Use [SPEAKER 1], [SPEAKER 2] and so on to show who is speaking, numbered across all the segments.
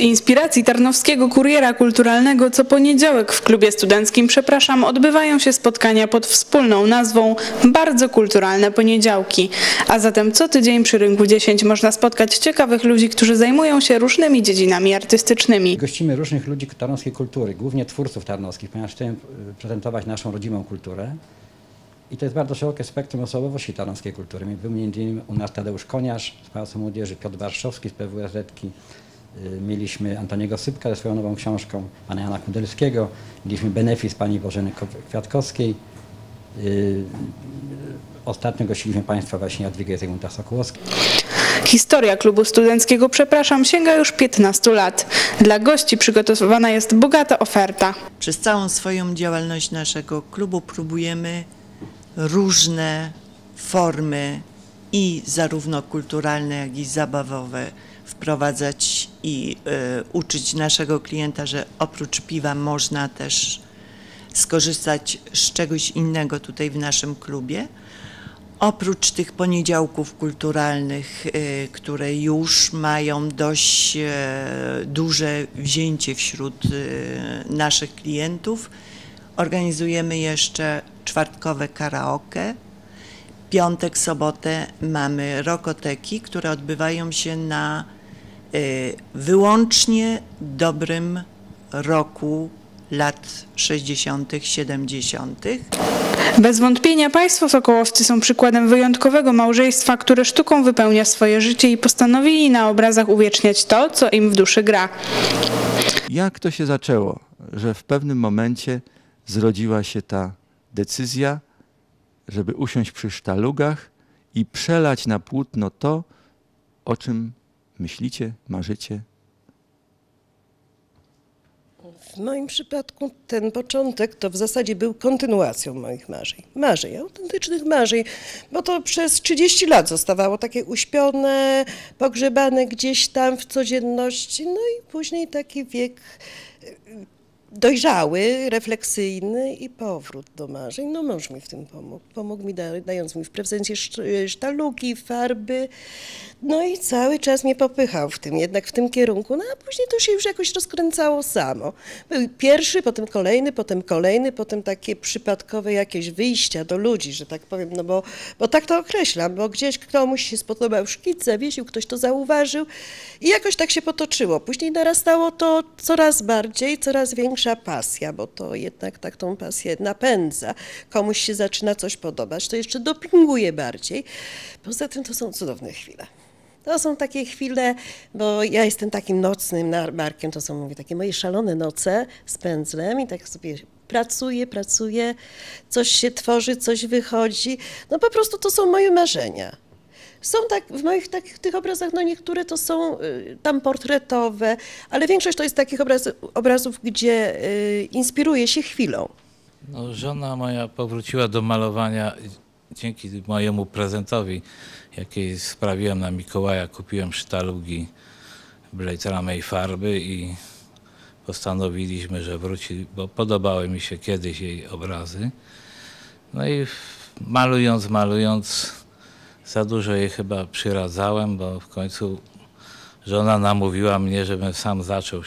[SPEAKER 1] inspiracji Tarnowskiego Kuriera Kulturalnego co poniedziałek w klubie studenckim Przepraszam odbywają się spotkania pod wspólną nazwą Bardzo Kulturalne Poniedziałki. A zatem co tydzień przy Rynku 10 można spotkać ciekawych ludzi, którzy zajmują się różnymi dziedzinami artystycznymi.
[SPEAKER 2] Gościmy różnych ludzi tarnowskiej kultury, głównie twórców tarnowskich, ponieważ chcemy prezentować naszą rodzimą kulturę. I to jest bardzo szerokie spektrum osobowości tarnowskiej kultury. Był m.in. u nas Tadeusz Koniarz z Pałacu Młodzieży, Piotr Warszawski z PWSZ-ki. Mieliśmy Antoniego Sypka ze swoją nową książką, pana Jana Kudelskiego. Mieliśmy benefis pani Bożeny Kwiatkowskiej. Ostatnio gościliśmy państwa właśnie Jadwigę Zygmunta Sokołowskiego.
[SPEAKER 1] Historia klubu studenckiego Przepraszam sięga już 15 lat. Dla gości przygotowana jest bogata oferta.
[SPEAKER 3] Przez całą swoją działalność naszego klubu próbujemy różne formy i zarówno kulturalne, jak i zabawowe wprowadzać i uczyć naszego klienta, że oprócz piwa można też skorzystać z czegoś innego tutaj w naszym klubie. Oprócz tych poniedziałków kulturalnych, które już mają dość duże wzięcie wśród naszych klientów, organizujemy jeszcze czwartkowe karaoke. Piątek, sobotę mamy rokoteki, które odbywają się na wyłącznie dobrym roku lat 60., 70.
[SPEAKER 1] Bez wątpienia państwo sokołowscy są przykładem wyjątkowego małżeństwa, które sztuką wypełnia swoje życie i postanowili na obrazach uwieczniać to, co im w duszy gra.
[SPEAKER 4] Jak to się zaczęło, że w pewnym momencie zrodziła się ta decyzja, żeby usiąść przy sztalugach i przelać na płótno to, o czym myślicie, marzycie?
[SPEAKER 5] W moim przypadku ten początek to w zasadzie był kontynuacją moich marzeń, autentycznych marzeń, bo to przez 30 lat zostawało takie uśpione, pogrzebane gdzieś tam w codzienności, no i później taki wiek dojrzały, refleksyjny i powrót do marzeń. No mąż mi w tym pomógł. Pomógł mi dając mi w prezencie sztalugi, farby. No i cały czas mnie popychał jednak w tym kierunku. No a później to się już jakoś rozkręcało samo. Był pierwszy, potem kolejny, potem takie przypadkowe jakieś wyjścia do ludzi, że tak powiem, no bo tak to określam, bo gdzieś komuś się spodobał szkic, zawiesił, ktoś to zauważył i jakoś tak się potoczyło. Później narastało to coraz bardziej, coraz większa pasja, bo to jednak tak tą pasję napędza. Komuś się zaczyna coś podobać, to jeszcze dopinguje bardziej. Poza tym to są cudowne chwile. To są takie chwile, bo ja jestem takim nocnym narmarkiem, to są mówię, takie moje szalone noce z pędzlem i tak sobie pracuję, coś się tworzy, coś wychodzi. No po prostu to są moje marzenia. Są tak, w moich tych obrazach, no niektóre to są tam portretowe, ale większość to jest takich obrazów, gdzie inspiruję się chwilą.
[SPEAKER 6] No, żona moja powróciła do malowania dzięki mojemu prezentowi, jaki sprawiłem na Mikołaja. Kupiłem sztalugi, blade ramy i farby i postanowiliśmy, że wróci, bo podobały mi się kiedyś jej obrazy. No i malując, za dużo jej chyba przyradzałem, bo w końcu żona namówiła mnie, żebym sam zaczął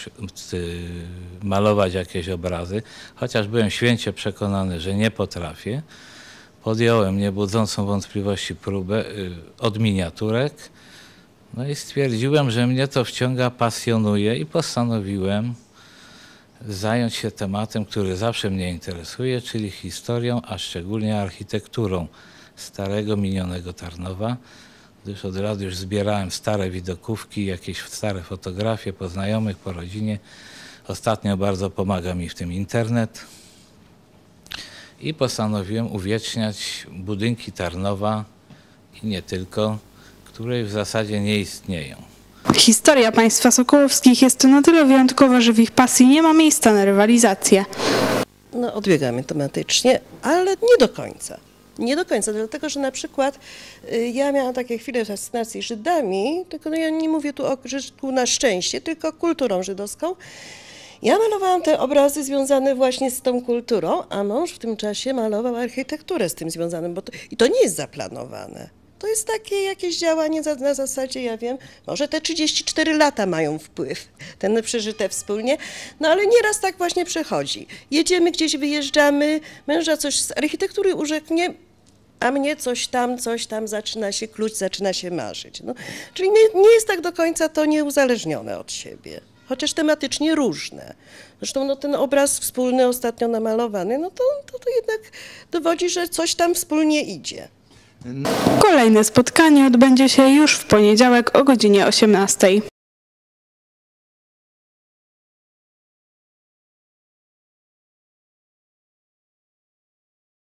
[SPEAKER 6] malować jakieś obrazy. Chociaż byłem święcie przekonany, że nie potrafię. Podjąłem niebudzącą wątpliwości próbę od miniaturek. No i stwierdziłem, że mnie to wciąga, pasjonuje i postanowiłem zająć się tematem, który zawsze mnie interesuje, czyli historią, a szczególnie architekturą starego, minionego Tarnowa, gdyż od lat już zbierałem stare widokówki, jakieś stare fotografie po znajomych, po rodzinie. Ostatnio bardzo pomaga mi w tym internet. I postanowiłem uwieczniać budynki Tarnowa i nie tylko, które w zasadzie nie istnieją.
[SPEAKER 1] Historia państwa sokołowskich jest na tyle wyjątkowa, że w ich pasji nie ma miejsca na rywalizację.
[SPEAKER 5] No odbiegamy tematycznie, ale nie do końca. Nie do końca, dlatego że na przykład ja miałam takie chwile fascynacji Żydami, tylko no ja nie mówię tu o Żydku na szczęście, tylko kulturą żydowską. Ja malowałam te obrazy związane właśnie z tą kulturą, a mąż w tym czasie malował architekturę z tym związaną, i to nie jest zaplanowane. To jest takie jakieś działanie na zasadzie, ja wiem, może te 34 lata mają wpływ, ten przeżyte wspólnie, no ale nieraz tak właśnie przechodzi. Jedziemy gdzieś, wyjeżdżamy, męża coś z architektury urzeknie, a mnie coś tam zaczyna się kluć, zaczyna się marzyć. No, czyli nie jest tak do końca to nieuzależnione od siebie, chociaż tematycznie różne. Zresztą no, ten obraz wspólny ostatnio namalowany, no to jednak dowodzi, że coś tam wspólnie idzie.
[SPEAKER 1] Kolejne spotkanie odbędzie się już w poniedziałek o godzinie 18.